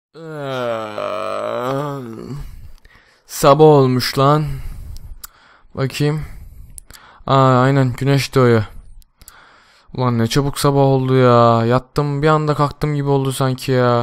Sabah olmuş lan. Bakayım. Aynen güneş doğuyor. Ulan ne çabuk sabah oldu ya. Yattım bir anda kalktım gibi oldu sanki ya.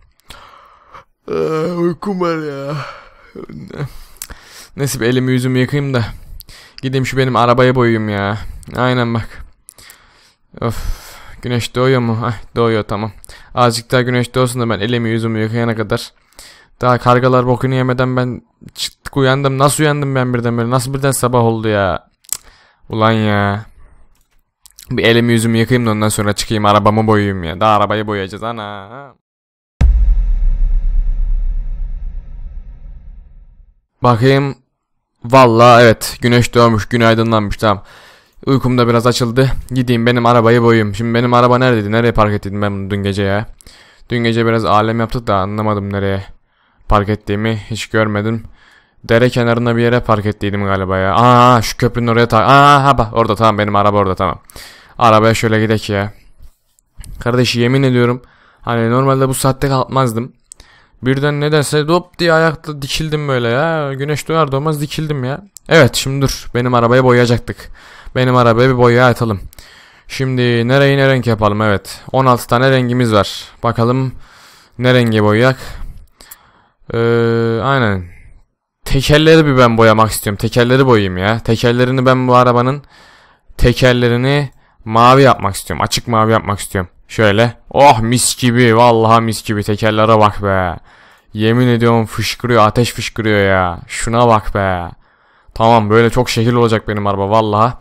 Uykum var ya. Neyse bir elimi yüzümü yıkayayım da. Gideyim şu benim arabayı boyayayım ya. Aynen bak. Of. Güneş doğuyor mu? Doğuyor, tamam. Azıcık daha güneş doğsun da ben elimi yüzümü yıkayana kadar. Daha kargalar bokunu yemeden ben çıktık uyandım. Nasıl uyandım ben birden böyle? Nasıl birden sabah oldu ya? Ulan ya. Bir elimi yüzümü yıkayayım da ondan sonra çıkayım arabamı boyayayım ya. Daha arabayı boyayacağız ana. Bakayım. Vallahi evet, güneş doğmuş, gün aydınlanmış, tamam. Uykum da biraz açıldı. Gideyim benim arabayı boyayayım. Şimdi benim araba neredeydi? Nereye park ettiydim ben bunu dün gece ya? Dün gece biraz alem yaptık da anlamadım nereye park ettiğimi, hiç görmedim. Dere kenarında bir yere park ettiydim galiba ya. Şu köprünün oraya bak orada, tamam, benim araba orada, tamam. Arabaya şöyle gidek ya. Kardeş yemin ediyorum hani normalde bu saatte kalkmazdım. Birden nedense hop diye ayakta dikildim böyle ya. Güneş doğar doğmaz dikildim ya. Evet, şimdi dur, benim arabayı boyayacaktık. Benim arabayı bir boyaya atalım. Şimdi nereyi ne renk yapalım, evet. 16 tane rengimiz var. Bakalım ne rengi boyayak. Aynen. Tekerleri bir ben boyamak istiyorum. Tekerleri boyayayım ya. Tekerlerini ben bu arabanın tekerlerini mavi yapmak istiyorum. Açık mavi yapmak istiyorum. Şöyle. Oh mis gibi. Vallahi mis gibi. Tekerlere bak be. Yemin ediyorum fışkırıyor. Ateş fışkırıyor ya. Şuna bak be. Tamam, böyle çok şekil olacak benim araba vallahi.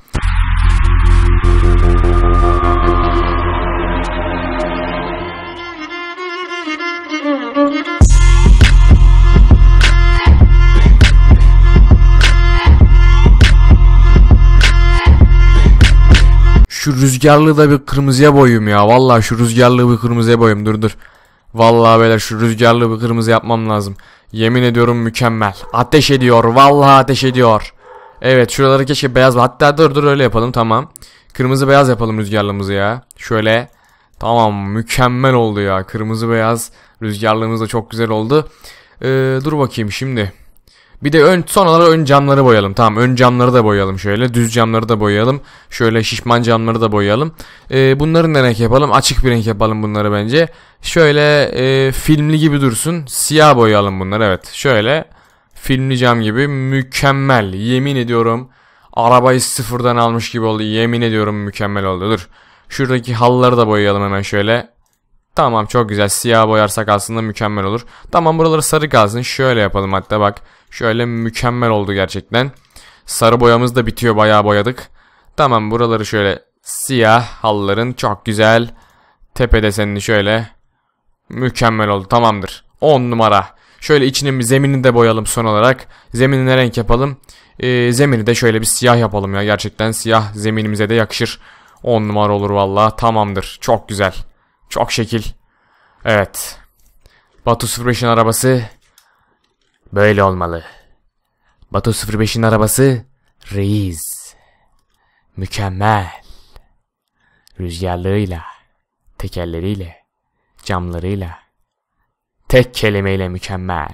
Şu rüzgarlığı da bir kırmızıya boyayım ya. Vallahi şu rüzgarlığı bir kırmızıya boyayım. Dur. Vallahi beyler şu rüzgarlığı bir kırmızı yapmam lazım. Yemin ediyorum mükemmel. Ateş ediyor. Vallahi ateş ediyor. Evet, şuraları keşke beyaz. Hatta dur öyle yapalım, tamam. Kırmızı beyaz yapalım rüzgarlığımızı ya. Şöyle. Tamam, mükemmel oldu ya. Kırmızı beyaz rüzgarlığımız da çok güzel oldu. Dur bakayım şimdi. Bir de son olarak ön camları boyayalım. Tamam, ön camları da boyayalım şöyle. Düz camları da boyayalım. Şöyle şişman camları da boyayalım. Bunları ne renk yapalım? Açık bir renk yapalım bunları bence. Şöyle filmli gibi dursun. Siyah boyayalım bunları, evet. Şöyle filmli cam gibi mükemmel. Yemin ediyorum arabayı sıfırdan almış gibi oldu. Yemin ediyorum mükemmel oldu. Dur. Şuradaki halıları da boyayalım hemen şöyle. Tamam, çok güzel. Siyah boyarsak aslında mükemmel olur. Tamam, buraları sarı kalsın. Şöyle yapalım hatta, bak. Şöyle mükemmel oldu gerçekten. Sarı boyamız da bitiyor, bayağı boyadık. Tamam, buraları şöyle siyah halıların çok güzel. Tepe desenini şöyle. Mükemmel oldu, tamamdır. 10 numara. Şöyle içinin bir zeminini de boyayalım son olarak. Zemini ne renk yapalım? Zemini de şöyle bir siyah yapalım ya. Gerçekten siyah zeminimize de yakışır. 10 numara olur vallahi, tamamdır. Çok güzel. Çok şekil. Evet. Batu 05'in arabası böyle olmalı. Batu 05'in arabası reis. Mükemmel. Rüzgarlarıyla, tekerleriyle, camlarıyla. Tek kelimeyle mükemmel.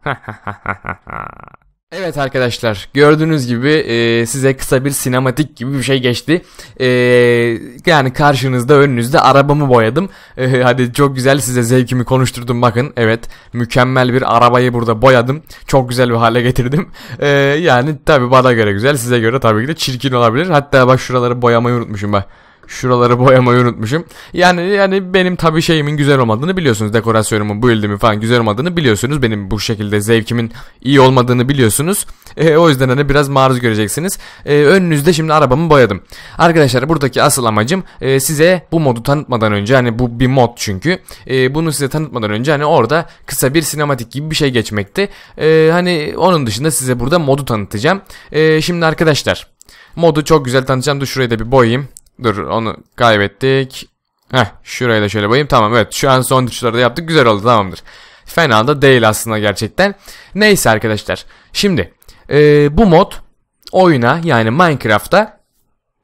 Evet arkadaşlar, gördüğünüz gibi size kısa bir sinematik gibi bir şey geçti. Yani karşınızda, önünüzde arabamı boyadım. Hadi çok güzel, size zevkimi konuşturdum, bakın. Evet, mükemmel bir arabayı burada boyadım. Çok güzel bir hale getirdim. Yani tabi bana göre güzel, size göre tabii ki de çirkin olabilir. Hatta bak, şuraları boyamayı unutmuşum bak. Şuraları boyamayı unutmuşum. Yani benim tabii şeyimin güzel olmadığını biliyorsunuz. Dekorasyonumun, build'imin falan güzel olmadığını biliyorsunuz. Benim bu şekilde zevkimin iyi olmadığını biliyorsunuz. O yüzden hani biraz maruz göreceksiniz. Önünüzde şimdi arabamı boyadım. Arkadaşlar, buradaki asıl amacım size bu modu tanıtmadan önce, hani bu bir mod çünkü. Bunu size tanıtmadan önce hani orada kısa bir sinematik gibi bir şey geçmekti. Hani onun dışında size burada modu tanıtacağım. Şimdi arkadaşlar, modu çok güzel tanıtacağım. Dur şurayı da bir boyayayım. Dur, onu kaybettik. Şurayı da şöyle boyayayım. Tamam, evet, şu an son tuşları da yaptık. Güzel oldu, tamamdır. Fena da değil aslında gerçekten. Neyse arkadaşlar. Şimdi bu mod oyuna, yani Minecraft'ta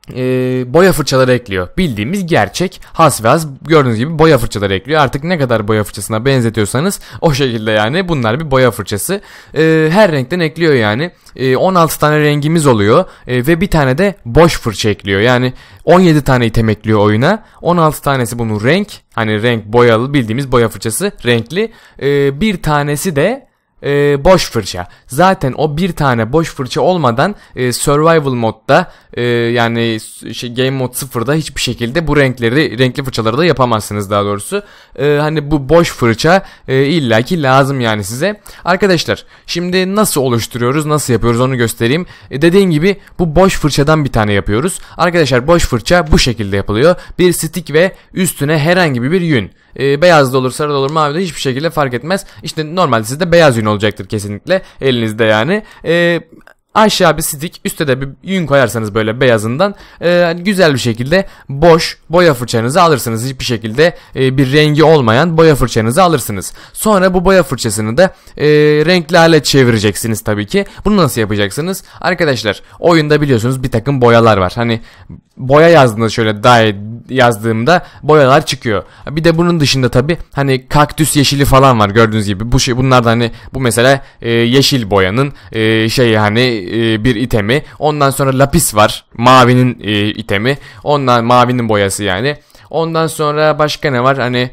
boya fırçaları ekliyor. Bildiğimiz gerçek has ve az gördüğünüz gibi boya fırçaları ekliyor. Artık ne kadar boya fırçasına benzetiyorsanız o şekilde yani bunlar bir boya fırçası. Her renkten ekliyor yani. 16 tane rengimiz oluyor ve bir tane de boş fırça ekliyor. Yani 17 tane item ekliyor oyuna. 16 tanesi bunun renk. Hani renk boyalı bildiğimiz boya fırçası renkli. Bir tanesi de boş fırça. Zaten o bir tane boş fırça olmadan survival modda yani game mod 0'da hiçbir şekilde bu renkli fırçaları da yapamazsınız daha doğrusu. Hani bu boş fırça illaki lazım yani size. Arkadaşlar şimdi nasıl oluşturuyoruz, nasıl yapıyoruz onu göstereyim. Dediğim gibi bu boş fırçadan bir tane yapıyoruz. Arkadaşlar boş fırça bu şekilde yapılıyor. Bir stick ve üstüne herhangi bir yün. Beyaz da olur, sarı da olur, mavi de hiçbir şekilde fark etmez. İşte normalde sizde beyaz yün olacaktır kesinlikle elinizde yani. Aşağı bir stick, üstte de bir yün koyarsanız böyle beyazından güzel bir şekilde boş boya fırçanızı alırsınız. Hiçbir şekilde bir rengi olmayan boya fırçanızı alırsınız. Sonra bu boya fırçasını da renkli hale çevireceksiniz tabii ki. Bunu nasıl yapacaksınız? Arkadaşlar oyunda biliyorsunuz bir takım boyalar var. Hani boya yazdığında şöyle yazdığımda boyalar çıkıyor. Bir de bunun dışında tabii hani kaktüs yeşili falan var gördüğünüz gibi. Bunlar da hani bu mesela yeşil boyanın hani bir itemi. Ondan sonra lapis var. Mavinin itemi. Ondan mavinin boyası yani. Ondan sonra başka ne var? Hani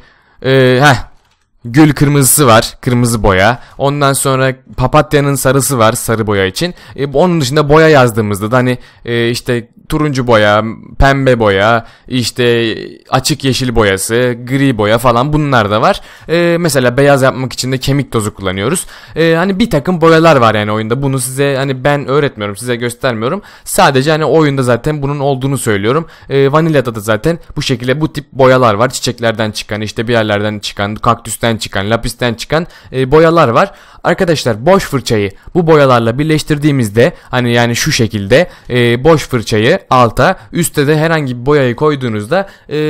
gül kırmızısı var. Kırmızı boya. Ondan sonra papatyanın sarısı var. Sarı boya için. Onun dışında boya yazdığımızda da hani işte turuncu boya, pembe boya, işte açık yeşil boyası, gri boya falan bunlar da var. Mesela beyaz yapmak için de kemik tozu kullanıyoruz. Hani bir takım boyalar var yani oyunda. Bunu size hani ben öğretmiyorum, size göstermiyorum. Sadece hani oyunda zaten bunun olduğunu söylüyorum. Vanilla'da da zaten bu şekilde bu tip boyalar var. Çiçeklerden çıkan, işte bir yerlerden çıkan, kaktüsten çıkan, lapisten çıkan boyalar var. Arkadaşlar boş fırçayı bu boyalarla birleştirdiğimizde hani yani şu şekilde boş fırçayı alta, üstte de herhangi bir boyayı koyduğunuzda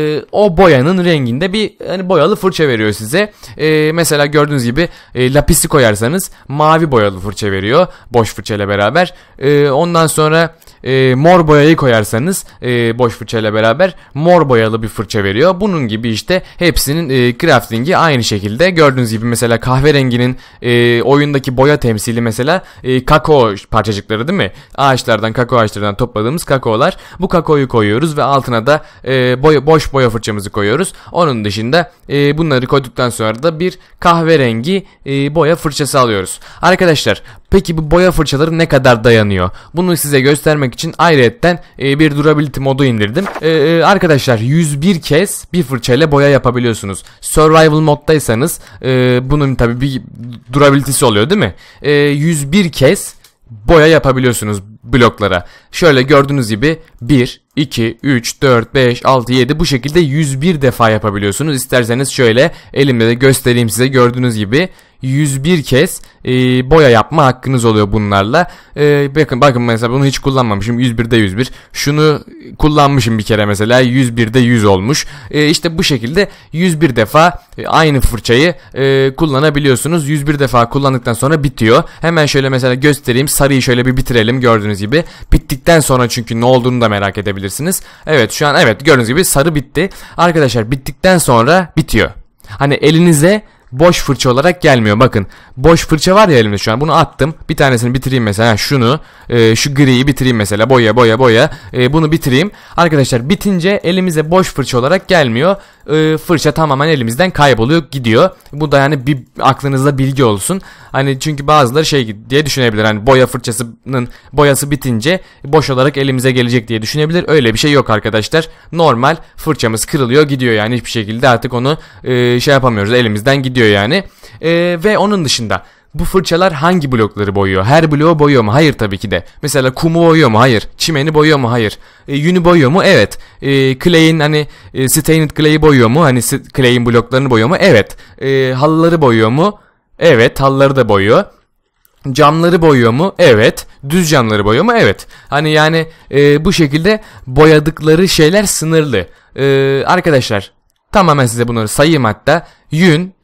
o boyanın renginde bir hani boyalı fırça veriyor size. Mesela gördüğünüz gibi lapisi koyarsanız mavi boyalı fırça veriyor boş fırçayla beraber. Ondan sonra mor boyayı koyarsanız boş fırçayla beraber mor boyalı bir fırça veriyor. Bunun gibi işte hepsinin crafting'i aynı şekilde. Gördüğünüz gibi mesela kahverenginin oyundaki boya temsili mesela kakao parçacıkları değil mi? Kakao ağaçlarından topladığımız kakaolar. Bu kakaoyu koyuyoruz ve altına da boş boya fırçamızı koyuyoruz. Onun dışında bunları koyduktan sonra da bir kahverengi boya fırçası alıyoruz. Arkadaşlar peki bu boya fırçaları ne kadar dayanıyor? Bunu size göstermek için ayrıyetten bir durability modu indirdim. Arkadaşlar 101 kez bir fırçayla boya yapabiliyorsunuz. Survival moddaysanız bunun tabii bir durability'si oluyor değil mi? 101 kez boya yapabiliyorsunuz bloklara. Şöyle gördüğünüz gibi 1, 2, 3, 4, 5, 6, 7 bu şekilde 101 defa yapabiliyorsunuz. İsterseniz şöyle elimde de göstereyim size, gördüğünüz gibi 101 kez boya yapma hakkınız oluyor bunlarla. Bakın mesela bunu hiç kullanmamışım. 101'de 101. Şunu kullanmışım bir kere mesela. 101'de 100 olmuş. İşte bu şekilde 101 defa aynı fırçayı kullanabiliyorsunuz. 101 defa kullandıktan sonra bitiyor. Hemen şöyle mesela göstereyim. Sarıyı şöyle bir bitirelim gördüğünüz gibi. Bittikten sonra çünkü ne olduğunu da merak edebilirsiniz. Evet şu an evet gördüğünüz gibi sarı bitti. Arkadaşlar bittikten sonra bitiyor. Hani elinize boş fırça olarak gelmiyor. Bakın boş fırça var ya elimde şu an, bunu attım. Bir tanesini bitireyim mesela, şunu şu griyi bitireyim mesela, boya bunu bitireyim. Arkadaşlar bitince elimize boş fırça olarak gelmiyor. Fırça tamamen elimizden kayboluyor, gidiyor. Bu da yani bir aklınızda bilgi olsun. Hani çünkü bazıları şey diye düşünebilir. Hani boya fırçasının boyası bitince boş olarak elimize gelecek diye düşünebilir. Öyle bir şey yok arkadaşlar. Normal fırçamız kırılıyor, gidiyor yani hiçbir şekilde artık onu şey yapamıyoruz. Elimizden gidiyor yani. Ve onun dışında bu fırçalar hangi blokları boyuyor? Her bloğu boyuyor mu? Hayır tabii ki de. Mesela kumu boyuyor mu? Hayır. Çimeni boyuyor mu? Hayır. Yünü boyuyor mu? Evet. Clay'in hani stained clay'i boyuyor mu? Hani clay'in bloklarını boyuyor mu? Evet. Halıları boyuyor mu? Evet. Halıları da boyuyor. Camları boyuyor mu? Evet. Düz camları boyuyor mu? Evet. Hani yani bu şekilde boyadıkları şeyler sınırlı. Arkadaşlar tamamen size bunları sayayım hatta. Yün,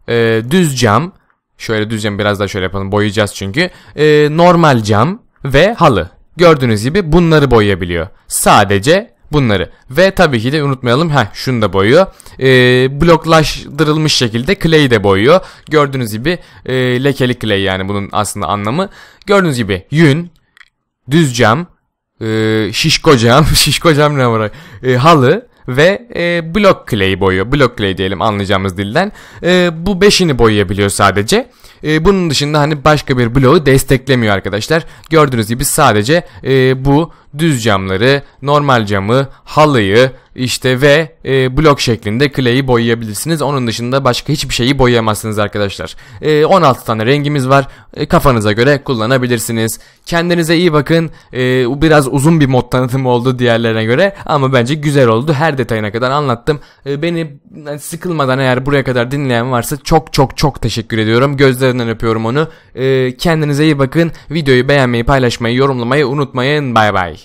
düz cam, şöyle düz cam biraz daha şöyle yapalım, boyayacağız çünkü. Normal cam ve halı. gördüğünüz gibi bunları boyayabiliyor. Sadece bunları. Ve tabii ki de unutmayalım. Şunu da boyuyor. Bloklaştırılmış şekilde clay'i de boyuyor. Gördüğünüz gibi lekeli clay, yani bunun aslında anlamı. Gördüğünüz gibi yün, düz cam, şişko cam ne var? Halı ve blok clay'i boyuyor. Blok clay diyelim anlayacağımız dilden. Bu 5'ini boyayabiliyor sadece. Bunun dışında hani başka bir bloğu desteklemiyor arkadaşlar. Gördüğünüz gibi sadece bu düz camları, normal camı, halıyı işte ve blok şeklinde clay'i boyayabilirsiniz. Onun dışında başka hiçbir şeyi boyayamazsınız arkadaşlar. 16 tane rengimiz var. Kafanıza göre kullanabilirsiniz. Kendinize iyi bakın. Biraz uzun bir mod tanıtımı oldu diğerlerine göre ama bence güzel oldu. Her detayına kadar anlattım. Beni sıkılmadan eğer buraya kadar dinleyen varsa çok teşekkür ediyorum. Gözlerinden öpüyorum onu. Kendinize iyi bakın. Videoyu beğenmeyi, paylaşmayı, yorumlamayı unutmayın. Bay bay.